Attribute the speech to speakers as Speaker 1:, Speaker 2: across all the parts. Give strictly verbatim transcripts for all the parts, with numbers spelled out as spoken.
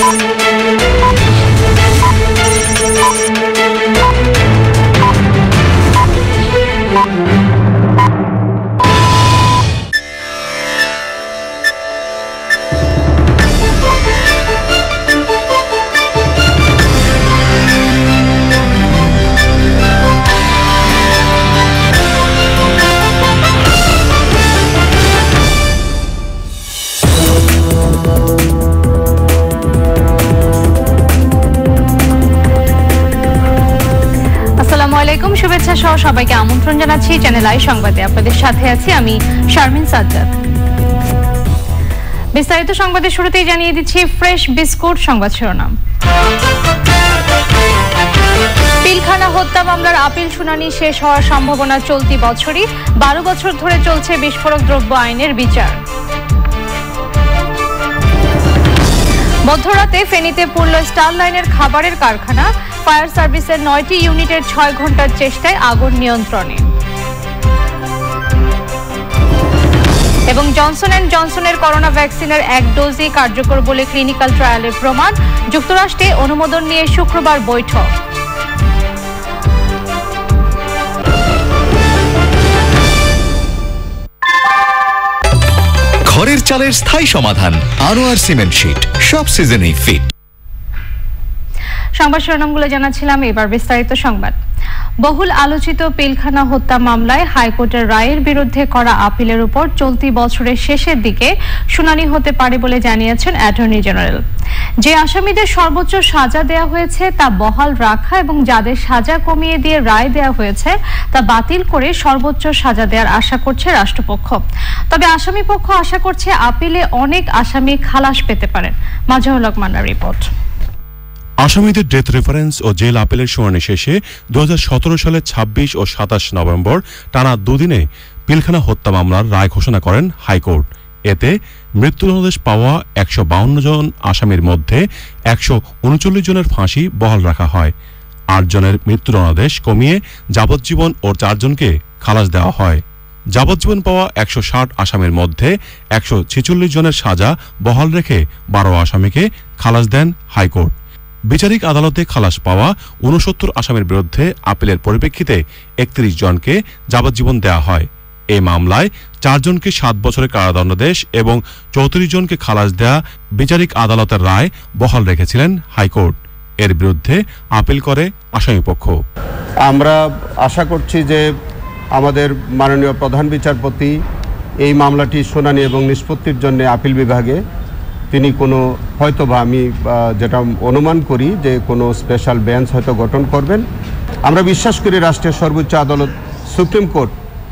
Speaker 1: শুভেচ্ছা সহ সবাইকে আমন্ত্রণ জানাচ্ছি চ্যানেল আই সংবাদে। আপনাদের সাথে আছি আমি শারমিন সাজ্জাদ। বিস্তারিত সংবাদের শুরুতেই জানিয়ে দিচ্ছি ফ্রেশ বিস্কুট সংবাদ শিরোনাম। পিলখানা হত্যা মামলার আপিল শুনানি শেষ হওয়ার সম্ভাবনা চলতি বছরই। বারো বছর ধরে চলছে বিস্ফোরক দ্রব্য আইনের বিচার। মধ্যরাতে ফেনীতে পুরল স্টার লাইনের খাবারের কারখানা। ফায়ার সার্ভিসের নয়টি ইউনিটের ছয় ঘন্টার চেষ্টায় আগুন নিয়ন্ত্রণে। এবং জনসন অ্যান্ড জনসনের করোনা ভ্যাকসিনের এক ডোজই কার্যকর বলে ক্লিনিক্যাল ট্রায়ালের প্রমাণ। যুক্তরাষ্ট্রে অনুমোদন নিয়ে শুক্রবার বৈঠক।
Speaker 2: ঘরের চালের স্থায়ী সমাধান আনোয়ার সিমেন্ট শীট, সব সিজনেই ফিট।
Speaker 1: সংবাদ শিরোনামগুলো জানাচ্ছিলাম, এবার বিস্তারিত সংবাদ। বহুল আলোচিত পিলখানা হত্যা মামলায় হাইকোর্টের রায়ের বিরুদ্ধে করা আপিলের উপর চলতি বছরের শেষের দিকে শুনানি হতে পারে বলে জানিয়েছেন অ্যাটর্নি জেনারেল। যে আসামিদের সর্বোচ্চ সাজা দেয়া হয়েছে তা বহাল রাখা এবং যাদের সাজা কমিয়ে দিয়ে রায় দেয়া হয়েছে তা বাতিল করে সর্বোচ্চ সাজা দেওয়ার আশা করছে রাষ্ট্রপক্ষ। তবে আসামি পক্ষ আশা করছে আপিলে অনেক আসামি খালাস পেতে পারেন। মাজহারুল হক মান্নার রিপোর্ট।
Speaker 3: আসামিদের ডেথ রেফারেন্স ও জেল আপিলের শুনানি শেষে দু হাজার সতেরো সালের ছাব্বিশ ও সাতাশ নভেম্বর টানা দুদিনে পিলখানা হত্যা মামলার রায় ঘোষণা করেন হাইকোর্ট। এতে মৃত্যুদণ্ডাদেশ পাওয়া একশো বাউন্ন জন আসামির মধ্যে একশো উনচল্লিশ জনের ফাঁসি বহাল রাখা হয়। আট জনের মৃত্যুদণ্ডাদেশ কমিয়ে যাবজ্জীবন ও চারজনকে খালাস দেওয়া হয়। যাবজ্জীবন পাওয়া একশো ষাট আসামির মধ্যে একশো ছেচল্লিশ জনের সাজা বহাল রেখে বারো আসামিকে খালাস দেন হাইকোর্ট। বিচারিক আদালতে খালাস পাওয়া ঊনসত্তর আসামির বিরুদ্ধে আপিলের পরিপ্রেক্ষিতে একত্রিশ জনকে যাবজ্জীবন দেওয়া হয়। এই মামলায় চারজনকে সাত বছরের কারাদণ্ডাদেশ এবং চৌত্রিশ জনকে খালাস দেয়া বিচারিক আদালতের রায় বহাল রেখেছিলেন হাইকোর্ট। এর বিরুদ্ধে আপিল করে আসামিপক্ষ।
Speaker 4: আমরা আশা করছি যে আমাদের মাননীয় প্রধান বিচারপতি এই মামলাটি শুনানি এবং নিষ্পত্তির জন্য আপিল বিভাগে তিনি কোনো হয়তো বা আমি যেটা অনুমান করি যে কোনো স্পেশাল বেঞ্চ হয়তো গঠন করবেন। আমরা বিশ্বাস করি রাষ্ট্রের সর্বোচ্চ আদালত সুপ্রিম কোর্ট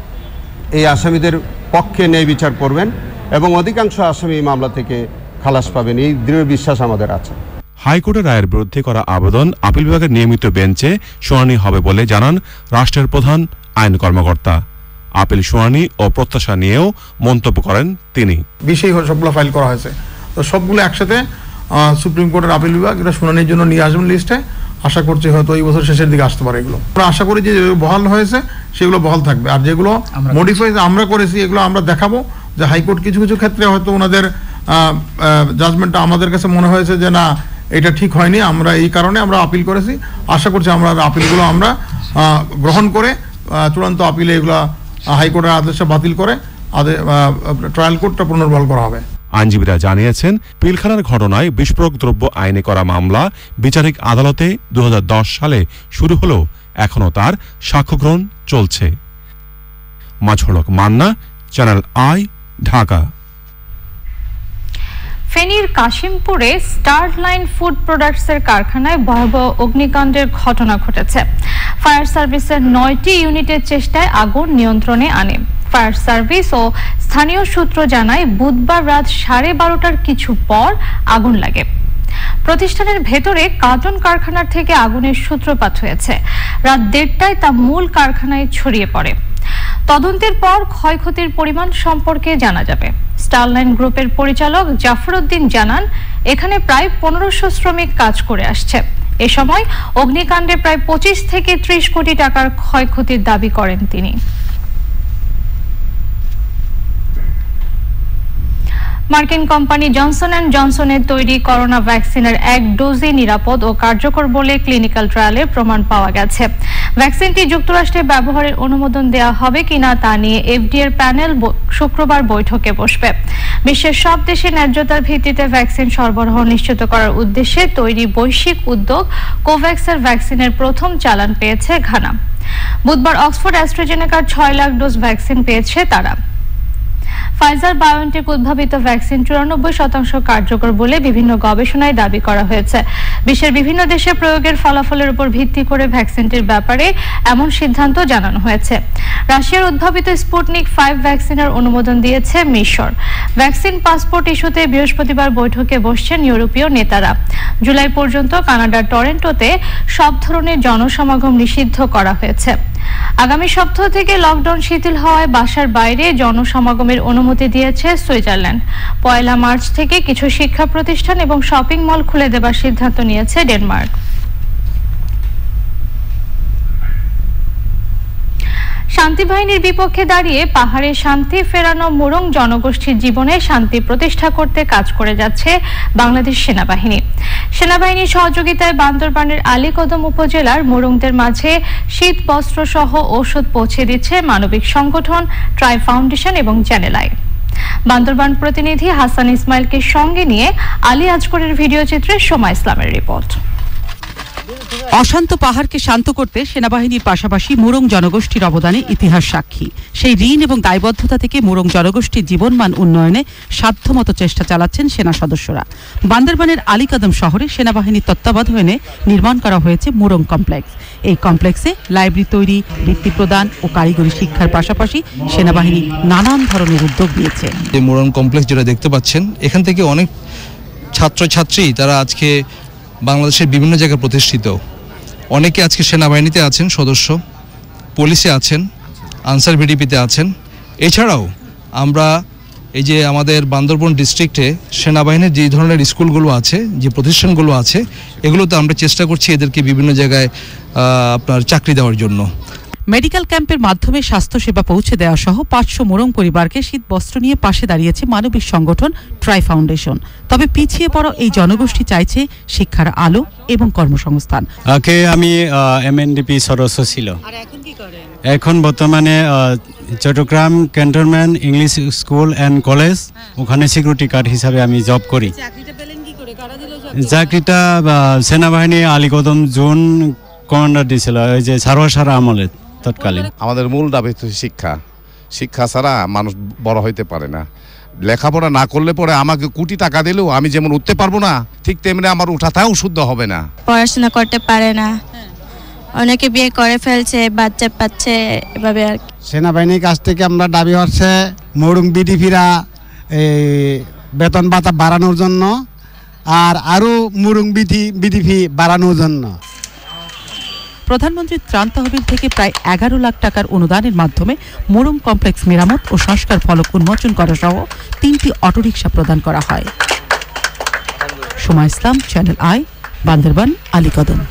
Speaker 4: এই আসামিদের পক্ষে ন্যায় বিচার করবেন এবং অধিকাংশ আসামি এই মামলা থেকে খালাস পাবেন, এই দৃঢ় বিশ্বাস আমাদের আছে।
Speaker 3: হাইকোর্টের রায়ের বিরুদ্ধে করা আবেদন আপিল বিভাগের নিয়মিত বেঞ্চে শুনানি হবে বলে জানান রাষ্ট্রের প্রধান আইন কর্মকর্তা। আপিল শুনানি ও প্রত্যাশা নিয়েও মন্তব্য করেন তিনি।
Speaker 5: বিষয় সবগুলো ফাইল করা হয়েছে, তো সবগুলো একসাথে সুপ্রিম কোর্টের আপিল বিভাগ এটা শুনানির জন্য নিয়ে আসবেন লিস্টে। আশা করছি হয়তো এই বছর শেষের দিকে আসতে পারে এগুলো। আমরা আশা করি যে বহাল হয়েছে সেগুলো বহাল থাকবে, আর যেগুলো মডিফাই আমরা করেছি এগুলো আমরা দেখাবো যে হাইকোর্ট কিছু কিছু ক্ষেত্রে হয়তো ওনাদের জাজমেন্টটা আমাদের কাছে মনে হয়েছে যে না এটা ঠিক হয়নি, আমরা এই কারণে আমরা আপিল করেছি। আশা করছি আমরা আপিলগুলো আমরা গ্রহণ করে চূড়ান্ত আপিলে এগুলো হাইকোর্টের আদেশে বাতিল করে ট্রায়াল কোর্টটা পুনর্বহাল করা হবে।
Speaker 3: আইনজীবীরা জানিয়েছেন পিলখানার ঘটনায় বিস্ফোরক দ্রব্য আইনে করা মামলা বিচারিক আদালতে দু হাজার দশ সালে শুরু হলেও এখনও তার সাক্ষ্য গ্রহণ চলছে। Mazharul Haque Manna, channel I, Dhaka.
Speaker 1: ফেনীর কাশিমপুরে স্টার লাইন ফুড প্রোডাক্টসের কারখানায় ভয়াবহ অগ্নিকাণ্ডের ঘটনা ঘটেছে। ফায়ার সার্ভিসের নয়টি ইউনিটের চেষ্টায় আগুন নিয়ন্ত্রণে আনে। ফায়ার সার্ভিস ও স্থানীয় সূত্র জানায় বুধবার রাত সাড়ে বারোটার কিছু পর আগুন লাগে। প্রতিষ্ঠানের ভেতরে কার্টন কারখানার থেকে আগুনের সূত্রপাত হয়েছে। রাত দেড়টায় তা মূল কারখানায় ছড়িয়ে পড়ে। তদন্তের পর ক্ষয়ক্ষতির পরিমাণ সম্পর্কে জানা যাবে। স্টারলাইন গ্রুপের পরিচালক জাফর উদ্দিন জানান, এখানে প্রায় পনেরোশো শ্রমিক কাজ করে আসছে। এ সময় অগ্নিকাণ্ডে প্রায় পঁচিশ থেকে ত্রিশ কোটি টাকার ক্ষয়ক্ষতির দাবি করেন তিনি। মার্কিন কোম্পানি জনসন অ্যান্ড জনসনের তৈরি করোনা ভ্যাকসিনের এক ডোজই নিরাপদ ও কার্যকর বলে ক্লিনিক্যাল ট্রায়ালে প্রমাণ পাওয়া গেছে। ভ্যাকসিনটি যুক্তরাষ্ট্রে ব্যবহারের অনুমোদন দেওয়া হবে কিনা তা নিয়ে এফডিএ এর প্যানেল শুক্রবার বৈঠকে বসবে। বিশ্বের সব দেশে ন্যায্যতার ভিত্তিতে ভ্যাকসিন সরবরাহ নিশ্চিত করার উদ্দেশ্যে তৈরি বৈশ্বিক উদ্যোগ কোভ্যাক্সের ভ্যাকসিনের প্রথম চালান পেয়েছে ঘানা। বুধবার অক্সফোর্ড অ্যাস্ট্রাজেনেকার ছয় লাখ ডোজ ভ্যাকসিন পেয়েছে তারা। ফাইজার বায়োনটেক উদ্ভাবিত ভ্যাকসিন চুরানব্বই শতাংশ কার্যকর বলে বিভিন্ন গবেষণায় দাবি করা হয়েছে। বিশ্বের বিভিন্ন দেশে প্রয়োগের ফলাফলের উপর ভিত্তি করে ভ্যাকসিনটির ব্যাপারে এমন সিদ্ধান্ত জানানো হয়েছে। রাশিয়ার উদ্ভাবিত স্পুটনিক ফাইভ ভ্যাকসিনের অনুমোদন দিয়েছে মিশর। ভ্যাকসিন পাসপোর্ট ইস্যুতে বৃহস্পতিবার বৈঠকে বসছেন ইউরোপীয় নেতারা। জুলাই পর্যন্ত কানাডার টরেন্টোতে সব ধরনের জনসমাগম নিষিদ্ধ করা হয়েছে। আগামী সপ্তাহ থেকে লকডাউন শিথিল হওয়ায় বাসার বাইরে জনসমাগমের অনুমতি দিয়েছে সুইজারল্যান্ড। পয়লা মার্চ থেকে কিছু শিক্ষা প্রতিষ্ঠান এবং শপিং মল খুলে দেবার সিদ্ধান্ত নিয়েছে ডেনমার্ক। শান্তি বাহিনীর বিপক্ষে দাঁড়িয়ে পাহাড়ে শান্তি ফেরানো মুরং জনগোষ্ঠীর জীবনে শান্তি প্রতিষ্ঠা করতে কাজ করে যাচ্ছে বাংলাদেশ সেনাবাহিনী। সেনাবাহিনীর সহযোগিতায় বান্দরবানের আলীকদম উপজেলার মুরংদের মাঝে শীত বস্ত্র সহ ঔষধ পৌঁছে দিচ্ছে মানবিক সংগঠন ট্রাই ফাউন্ডেশন এবং চ্যানেল আই। বান্দরবান প্রতিনিধি হাসান ইসমাইলকে সঙ্গে নিয়ে আলী আজগরের ভিডিও চিত্রে সোমা ইসলামের রিপোর্ট।
Speaker 6: অশান্ত পাহাড়কে শান্ত করতে সেনাবাহিনীর পাশাপাশি মুরং জনগোষ্ঠীর অবদানে ইতিহাস সাক্ষী। সেই ঋণ এবং দায়বদ্ধতা থেকে মুরং জনগোষ্ঠীর জীবনমান উন্নয়নে সাধ্যমতো চেষ্টা চালাচ্ছেন সেনা সদস্যরা। বান্দরবানের আলীকদম শহরে সেনাবাহিনীর তত্ত্বাবধানে নির্মাণ করা হয়েছে মুরং কমপ্লেক্স। এই কমপ্লেক্সে লাইব্রেরি তৈরি, বৃত্তি প্রদান ও কারিগরি শিক্ষার পাশাপাশি সেনাবাহিনী নানান ধরনের উদ্যোগ নিয়েছে।
Speaker 7: এই মুরং কমপ্লেক্স যেটা দেখতে পাচ্ছেন, এখান থেকে অনেক ছাত্রছাত্রী তারা আজকে বাংলাদেশের বিভিন্ন জায়গায় প্রতিষ্ঠিত। অনেকে আজকে সেনাবাহিনীতে আছেন সদস্য, পুলিশে আছেন, আনসার ভিডিপিতে আছেন। এছাড়াও আমরা এই যে আমাদের বান্দরবান ডিস্ট্রিক্টে সেনাবাহিনীর যে ধরনের স্কুলগুলো আছে, যে প্রতিষ্ঠানগুলো আছে, এগুলোতে আমরা চেষ্টা করছি এদেরকে বিভিন্ন জায়গায় আপনার চাকরি দেওয়ার জন্য।
Speaker 6: মেডিকেল ক্যাম্পের মাধ্যমে স্বাস্থ্যসেবা পৌঁছে দেওয়া সহ পাঁচশো মুরং পরিবারকে শীত বস্ত্র নিয়ে পাশে দাঁড়িয়েছে মানবিক সংগঠন ট্রাই ফাউন্ডেশন। তবে পিছিয়ে পড়া এই জনগোষ্ঠী চাইছে শিক্ষার আলো এবং কর্মসংস্থান।
Speaker 8: আগে আমি এমএনডিপি সদস্য ছিল, এখন বর্তমানে Chittagong cantonment English school and college, ওখানে সিকিউরিটি গার্ড হিসাবে আমি জব করি। চাকরিটা সেনাবাহিনী আলীকদম জোন কমান্ডার দিয়েছিল, ওই যে সারোয়ার সারা আমলে তৎকালীন।
Speaker 9: আমাদের মূল দাবি হচ্ছে শিক্ষা। শিক্ষা ছাড়া মানুষ বড় হইতে পারে না। লেখাপড়া না করলে পরে আমাকে কোটি টাকা দিলেও আমি যেমন উঠতে পারবো না, ঠিক তেমনি আমার উঠাতেও শুদ্ধ হবে না।
Speaker 10: পড়াশোনা করতে পারে না, অনেকে বিয়ে করে ফেলছে, বাচ্চা পাচ্ছে, এভাবে আর কি।
Speaker 11: সেনাবাহিনীর কাছ থেকে আমরা দাবি হচ্ছে মুরং বিডিপিরা বেতন ভাতা বাড়ানোর জন্য আর আরো মুরং বিধি বিডিপি বাড়ানোর জন্য।
Speaker 6: প্রধানমন্ত্রীর ত্রাণ তহবিল থেকে প্রায় এগারো লাখ টাকার অনুদানের মাধ্যমে মুরং কমপ্লেক্স মেরামত ও সংস্কার ফলক উন্মোচন করা সহ তিনটি অটোরিকশা প্রদান করা হয়। Soma Islam, channel I, Bandarban, Alikadam.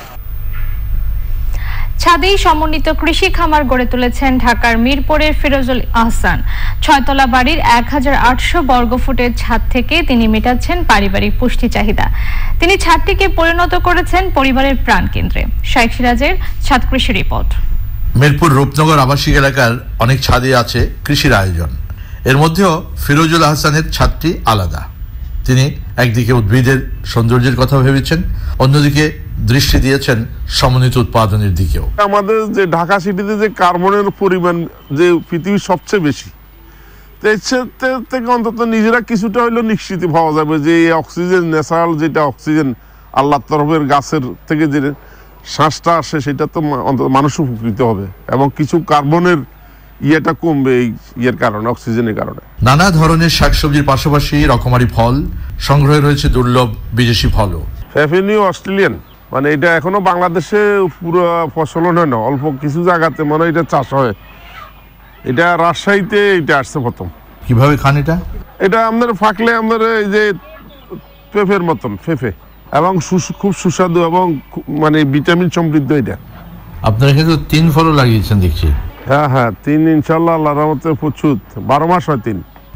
Speaker 1: ছাদেই সমন্বিত কৃষি খামার গড়ে তুলেছেন ঢাকার মিরপুরের ফিরোজুল আহসান। ছয়তলা বাড়ির এক হাজার আটশো বর্গফুটের ছাদ থেকে তিনি মেটাচ্ছেন পারিবারিক পুষ্টি চাহিদা। তিনি ছাদটিকে পরিণত করেছেন পরিবারের প্রাণকেন্দ্রে। শাইখ সিরাজের ছাদ কৃষি রিপোর্ট।
Speaker 12: মিরপুর রূপনগর আবাসিক এলাকার অনেক ছাদে আছে কৃষির আয়োজন। এর মধ্যেও ফিরোজুল আহসানের ছাদটি আলাদা। তিনি একদিকে উদ্ভিদের সৌন্দর্যের কথা ভেবেছেন, অন্যদিকে দৃষ্টি দিয়েছেন সমন্বিত উৎপাদনের দিকেও।
Speaker 13: আমাদের যে ঢাকা সিটিতে যে কার্বনের পরিমাণ যে পৃথিবীর সবচেয়ে বেশি, থেকে অন্তত নিজেরা কিছুটা হইলেও নিশ্চিত পাওয়া যাবে যে এই অক্সিজেন, ন্যাচারাল যেটা অক্সিজেন আল্লাহর তরফের গাছের থেকে যে শ্বাসটা আসে, সেটা তো অন্তত মানুষ উপকৃত হবে এবং কিছু কার্বনের ইয়েটা কমবে এই ইয়ের কারণে, অক্সিজেনের কারণে।
Speaker 12: নানা ধরনের শাকসবজির পাশাপাশি রকমারি ফল সংগ্রহে রয়েছে দুর্লভ বিদেশি ফলও।
Speaker 13: ফ্যাফেনিও অস্ট্রেলিয়ান, মানে এটা এখনো বাংলাদেশে পুরো ফসলন হয় না, অল্প কিছু জায়গাতে মানে এটা চাষ হয়। এটা রাজশাহীতে এটা আসছে প্রথম।
Speaker 12: কিভাবে খান এটা?
Speaker 13: এটা আমাদের ফাঁকলে আমাদের এই যে পেঁপের মতন ফেফে, এবং খুব সুস্বাদু এবং মানে ভিটামিন সমৃদ্ধ এটা।
Speaker 12: আপনারা কিন্তু তিন ফলও লাগিয়েছেন দেখছি।
Speaker 13: হ্যাঁ হ্যাঁ, তিন ইনশাল্লাহ আল্লাহর রহমতে প্রচুর, বারো মাস হয় তিন।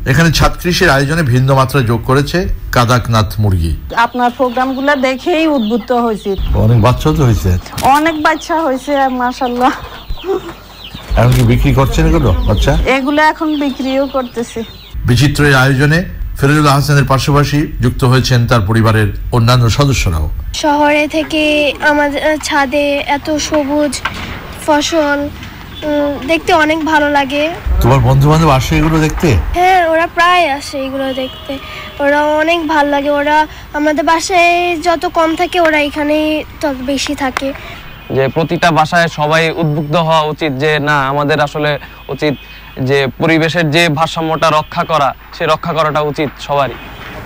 Speaker 12: এখানে ছাদ কৃষির আয়োজনে ভিন্ন মাত্রা যোগ করেছে কাদাকনাথ মুরগি।
Speaker 14: আপনার প্রোগ্রামগুলো দেখেই উদ্বুদ্ধ হয়েছি।
Speaker 12: অনেক বাচ্চা তো হয়েছে,
Speaker 14: অনেক বাচ্চা হয়েছে মাশাআল্লাহ।
Speaker 12: এখন কি বিক্রি করছেন এগুলো বাচ্চা?
Speaker 14: এগুলো এখন বিক্রিও করতেছি।
Speaker 12: বিচিত্র এই আয়োজনে ফিরোজুল হাসানের পাশাপাশি যুক্ত হয়েছেন তার পরিবারের অন্যান্য সদস্যরাও।
Speaker 15: শহরে থেকে আমাদের ছাদে এত সবুজ ফসল দেখতে অনেক ভালো লাগে।
Speaker 12: তোমার বন্ধু বান্ধব আসে এগুলো দেখতে?
Speaker 15: হ্যাঁ, ওরা প্রায় আসে এগুলো দেখতে, ওরা অনেক ভালো লাগে। ওরা আমাদের বাসায় যত কম থাকে ওরা এখানেই তত বেশি থাকে।
Speaker 16: যে প্রতিটা বাসায় সবাই উদ্বুদ্ধ হওয়া উচিত যে না, আমাদের আসলে উচিত যে পরিবেশের যে ভারসাম্যটা রক্ষা করা, সে রক্ষা করাটা উচিত সবারই।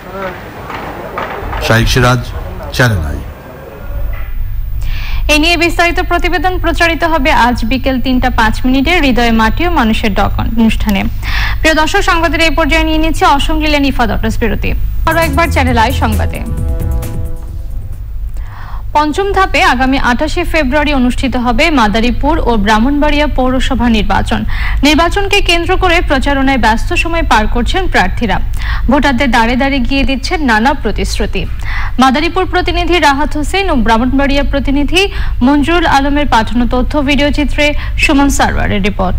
Speaker 12: Shaikh Siraj, channel I.
Speaker 1: এ নিয়ে বিস্তারিত প্রতিবেদন প্রচারিত হবে আজ বিকেল তিনটা পাঁচ মিনিটে হৃদয়ে মাটি ও মানুষের ডক অনুষ্ঠানে। প্রিয় দর্শক, সংবাদের এই পর্যায়ে নিয়ে নিচ্ছে অসম লীলা নিফাত বিরতি। আরো একবার চ্যানেল আই সংবাদে। পঞ্চম ধাপে আগামী আটাশে ফেব্রুয়ারি অনুষ্ঠিত হবে মাদারীপুর ও ব্রাহ্মণবাড়িয়া পৌরসভা নির্বাচন। নির্বাচনকে কেন্দ্র করে প্রচারণায় ব্যস্ত সময় পার করছেন প্রার্থীরা। ভোটারদের দাঁড়ে দাঁড়িয়ে গিয়ে দিচ্ছেন নানা প্রতিশ্রুতি। মাদারীপুর প্রতিনিধি রাহাত হোসেন ও ব্রাহ্মণবাড়িয়া প্রতিনিধি মঞ্জুরুল আলমের পাঠানো তথ্য ভিডিও চিত্রে সুমন সারওয়ারের রিপোর্ট।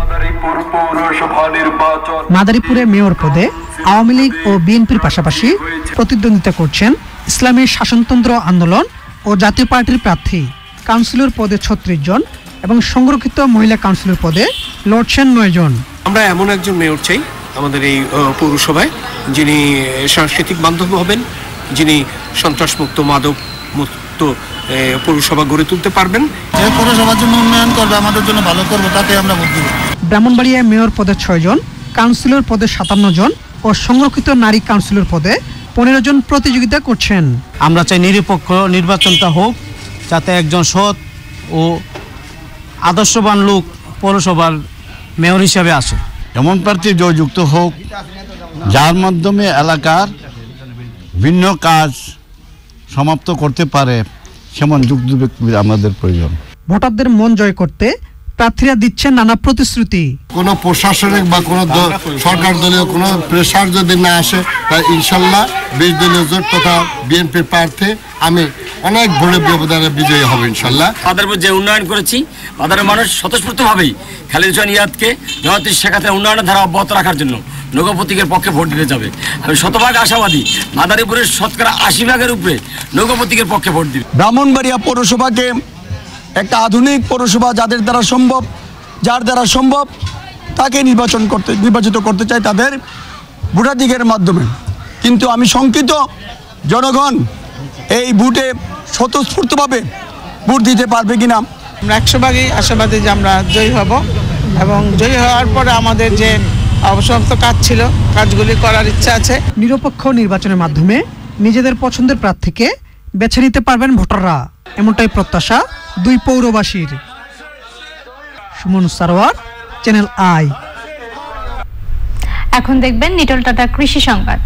Speaker 17: মাদারীপুরে মেয়র পদে আওয়ামী লীগ ও বিএনপির পাশাপাশি প্রতিদ্বন্দ্বিতা করছেন ইসলামী শাসনতন্ত্র আন্দোলন ও জাতীয় পার্টির প্রার্থী। কাউন্সিলর পদে ছত্রিশ জন এবং সংরক্ষিত মহিলা কাউন্সিলর পদে লড়ছেন নয় জন।
Speaker 18: আমরা এমন একজন মেয়র চাই আমাদের এই পৌরসভায়, যিনি সাংস্কৃতিক বান্ধব হবেন, যিনি সন্ত্রাসমুক্ত মাদক মুক্ত পৌরসভা গড়ে তুলতে পারবেন।
Speaker 19: যে পৌরসভার জন্য উন্নয়ন করবে, আমাদের জন্য ভালো করবে, তাকে আমরা ভোট দেব।
Speaker 17: ব্রাহ্মণবাড়িয়ায় মেয়র পদে ছয় জন, কাউন্সিলর পদে সাতান্ন জন ও সংরক্ষিত নারী কাউন্সিলর পদে পনেরো জন প্রতিযোগিতা করছেন।
Speaker 20: আমরা চাই নিরপেক্ষ নির্বাচনটা হোক, যাতে একজন সৎ ও আদর্শবান লোক পৌরসভার মেয়র হিসাবে আসে।
Speaker 19: এমন প্রার্থী জয়যুক্ত হোক যার মাধ্যমে এলাকার ভিন্ন কাজ সমাপ্ত করতে পারে, সেমন যুক্ত ব্যক্তি আমাদের প্রয়োজন।
Speaker 17: ভোটারদের মন জয় করতে প্রার্থীরা দিচ্ছেন নানা প্রতিশ্রুতি।
Speaker 19: কোনো প্রশাসনিক বা কোনো সরকার দলীয় কোনো প্রেসার যদি না আসে, তাই ইনশাল্লাহ বিশ দলীয় জোট তথা বিএনপির প্রার্থী আমি অনেক ভোটের ব্যবধানে বিজয়ী হবে ইনশাল্লাহ।
Speaker 21: মাদারীপুর যে উন্নয়ন করেছি, মাদারীপুর মানুষ স্বতঃস্ফূর্তভাবেই খালিদ হোসেন ইয়াদকে জনতির শেখাতে উন্নয়নের ধারা অব্যাহত রাখার জন্য নৌকা প্রতীকের পক্ষে ভোট দিতে যাবে। আমি শতভাগ আশাবাদী মাদারীপুরের শতকরা আশি ভাগের উপরে নৌকা প্রতীকের পক্ষে ভোট দিবে।
Speaker 22: ব্রাহ্মণবাড়িয়া পৌরসভাকে একটা আধুনিক পৌরসভা যাদের দ্বারা সম্ভব, যার দ্বারা সম্ভব তাকে নির্বাচন করতে নির্বাচিত করতে চাই তাদের ভোটাধিকারের মাধ্যমে। কিন্তু আমি শঙ্কিত জনগণ এই ভোটে স্বতঃস্ফূর্তভাবে ভোট দিতে পারবে কিনা।
Speaker 23: আমরা একশো ভাগই আশাবাদী যে আমরা জয়ী হব এবং জয়ী হওয়ার পরে আমাদের যে অবসমাপ্ত কাজ ছিল, কাজগুলি করার ইচ্ছা আছে।
Speaker 17: নিরপেক্ষ নির্বাচনের মাধ্যমে নিজেদের পছন্দের প্রার্থীকে বেছে নিতে পারবেন ভোটাররা, এমনটাই প্রত্যাশা দুই পৌরবাসীর। Sumon Sarwar, channel I.
Speaker 1: এখন দেখবেন নিটল টাটা কৃষি সংবাদ।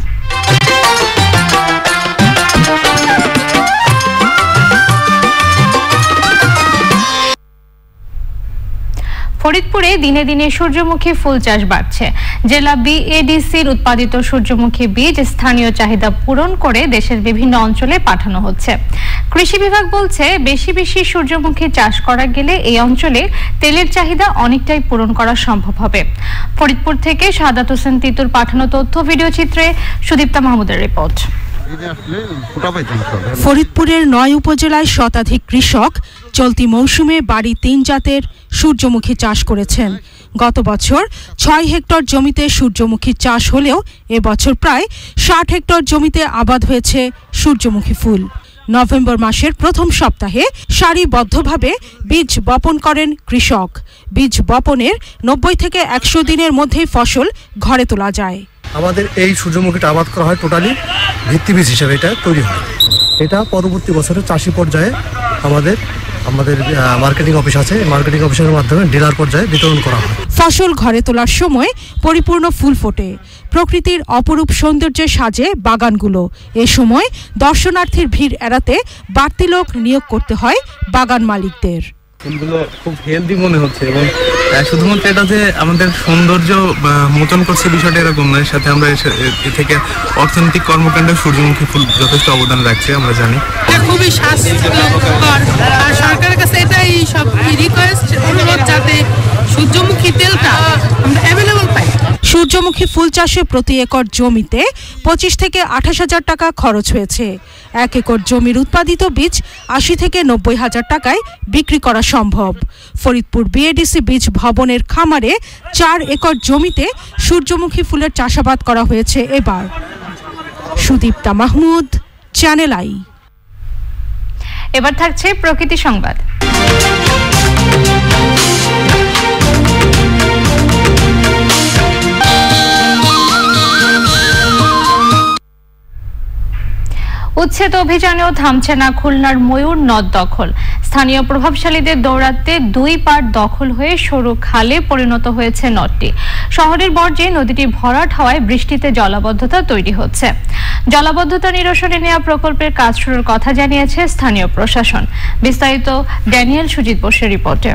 Speaker 1: ফরিদপুরে দিনে দিনে সূর্যমুখী ফুল চাষ বাড়ছে। জেলা বিএডিসির উৎপাদিত সূর্যমুখী বীজ স্থানীয় চাহিদা পূরণ করে দেশের বিভিন্ন অঞ্চলে পাঠানো হচ্ছে। কৃষি বিভাগ বলছে, বেশি বেশি সূর্যমুখী চাষ করা গেলে এই অঞ্চলে তেলের চাহিদা অনেকটাই পূরণ করা সম্ভব হবে। ফরিদপুর থেকে সাদাত হোসেন তিতুর পাঠানো তথ্য ভিডিও চিত্রে সুদীপ্তা মাহমুদের রিপোর্ট।
Speaker 24: ফরিদপুরের নয় উপজেলায় শতাধিক কৃষক চলতি মৌসুমে বাড়ি তিন জাতের সূর্যমুখী চাষ করেছেন। গত বছর ছয় হেক্টর জমিতে সূর্যমুখী চাষ হলেও এবছর প্রায় ষাট হেক্টর জমিতে আবাদ হয়েছে সূর্যমুখী ফুল। নভেম্বর মাসের প্রথম সপ্তাহে সারিবদ্ধভাবে বীজ বপন করেন কৃষক। বীজ বপনের নব্বই থেকে একশো দিনের মধ্যেই ফসল ঘরে তোলা যায়।
Speaker 25: আমাদের এই সূর্যমুখীটা আবাদ করা হয় টোটালি ভিত্তি বীজ হিসেবে, এটা তৈরি হয়। এটা পরবর্তী বছরে চাষি পর্যায়ে আমাদের আমাদের মার্কেটিং অফিস আছে, মার্কেটিং অফিসের মাধ্যমে ডিলার পর্যায়ে বিতরণ করা হয়।
Speaker 24: ফসল ঘরে তোলার সময় পরিপূর্ণ ফুল ফোটে, প্রকৃতির অপরূপ সৌন্দর্যে সাজে বাগানগুলো। এ সময় দর্শনার্থীর ভিড় এড়াতে বাড়তি লোক নিয়োগ করতে হয় বাগান মালিকদের।
Speaker 25: ফুলগুলো খুব হেলদি মনে হচ্ছে এবং
Speaker 2: শুধুমাত্র এটা যে আমাদের সৌন্দর্য মোচন করছে বিষয়টা এরকম নয়, সাথে আমরা এ থেকে অর্থনৈতিক কর্মকাণ্ডে সূর্যমুখী ফুল যথেষ্ট অবদান রাখছে আমরা জানি।
Speaker 3: খুবই স্বাস্থ্যকর, আর সরকারের কাছে এটাই সব রিকোয়েস্ট অনুরোধ যাতে সূর্যমুখী তেলটা আমরা অ্যাভেলেবল পাই।
Speaker 24: সূর্যমুখী ফুল চাষে প্রতি একর জমিতে পঁচিশ থেকে আঠাশ হাজার টাকা খরচ হয়েছে। এক একর জমির উৎপাদিত বীজ আশি থেকে নব্বই হাজার টাকায় বিক্রি করা সম্ভব। ফরিদপুর বিএডিসি বীজ ভবনের খামারে চার একর জমিতে সূর্যমুখী ফুলের চাষাবাদ করা হয়েছে এবার। Sudipta Mahmud, channel I.
Speaker 1: এবার থাকছে প্রকৃতি সংবাদ। উচ্ছেদ অভিযানেও থামছে না খুলনার ময়ূর নদ দখল। স্থানীয় প্রভাবশালীদের দৌরাত্মে দুই পাড় দখল হয়ে সরু খালে পরিণত হয়েছে নদটি। শহরের বর্জ্যে নদীটি ভরাট হওয়ায় বৃষ্টিতে জলাবদ্ধতা তৈরি হচ্ছে। জলাবদ্ধতা নিরসনে নেওয়া প্রকল্পের কাজ শুরুর কথা জানিয়েছে স্থানীয় প্রশাসন। বিস্তারিত ড্যানিয়েল সুজিত বোসের রিপোর্টে।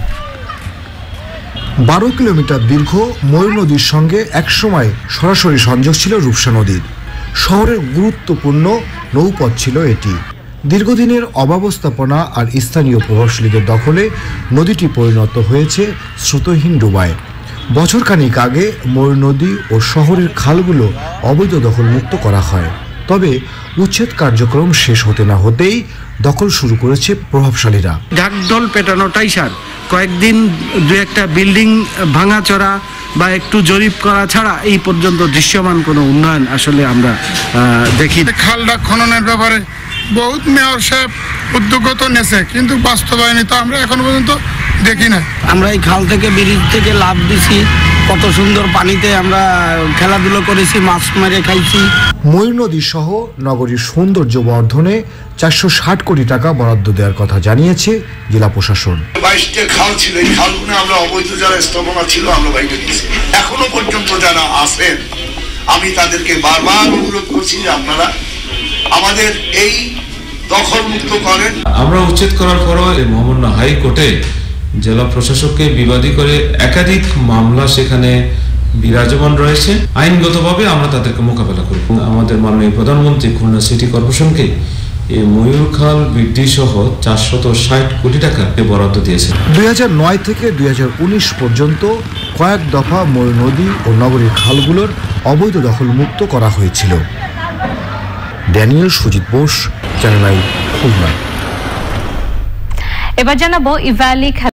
Speaker 4: বারো কিলোমিটার দীর্ঘ ময়ূর নদীর সঙ্গে একসময় সরাসরি সংযোগ ছিল রূপসা নদীর। শহরের গুরুত্বপূর্ণ নৌপথ ছিল এটি। দীর্ঘদিনের অব্যবস্থাপনা আর স্থানীয় প্রভাবশালীদের দখলে নদীটি পরিণত হয়েছে স্রোতহীন ডোবায়। বছরখানেক আগে ময়ূর নদী ও শহরের খালগুলো অবৈধ দখলমুক্ত করা হয়, তবে উচ্ছেদ কার্যক্রম শেষ হতে না হতেই দখল শুরু করেছে প্রভাবশালীরা।
Speaker 5: ঢাকঢোল পেটানোটাই সার, কয়েকদিন দু একটা বিল্ডিং ভাঙাচড়া বা একটু জরিপ করা ছাড়া এই পর্যন্ত দৃশ্যমান কোনো উন্নয়ন আসলে আমরা দেখি।
Speaker 7: খালটা খননের ব্যাপারে বহুত মেয়র সাহেব উদ্যোগ তো নেছে, কিন্তু বাস্তবায়নে তো আমরা এখন পর্যন্ত দেখি না।
Speaker 5: আমরা এই খাল থেকে ব্রিজ থেকে লাভ দিছি, কত সুন্দর পানিতে আমরা খেলাধুলো করেছি, মাছ মেরে খাইছি।
Speaker 4: ময়ূর নদী সহ নগরীর সৌন্দর্য বর্ধনে চারশো ষাট কোটি টাকা বরাদ্দ দেওয়ার কথা জানিয়েছে জেলা প্রশাসন।
Speaker 26: বাইশটা খাল ছিল, এই খালগুলো আমরা অবৈধ যারা স্থাপনা ছিল আমরা বাইরে দিয়েছি। এখনো পর্যন্ত যারা আছেন আমি তাদেরকে বারবার অনুরোধ করছি যে আপনারা আমাদের এই দখল মুক্ত করেন।
Speaker 27: আমরা উচ্ছেদ করার পরও মহামান্য হাইকোর্টে জেলা প্রশাসককে বিবাদী করে একাধিক মামলা সেখানে বিরাজমান রয়েছে। আইনগতভাবে আমরা তাদেরকে মোকাবেলা করব। আমাদের মাননীয় প্রধানমন্ত্রী খুলনা সিটি কর্পোরেশনকে এই ময়ূর খাল বৃদ্ধি সহ চারশত ষাট কোটি টাকা বরাদ্দ দিয়েছে।
Speaker 4: দুই হাজার নয় থেকে দুই হাজার উনিশ পর্যন্ত কয়েক দফা ময়ূর নদী ও নগরীর খালগুলোর অবৈধ দখল মুক্ত করা হয়েছিল। Daniel Sujit Bose, channel I, Khulna.
Speaker 1: এবার জানাবো ইভ্যালি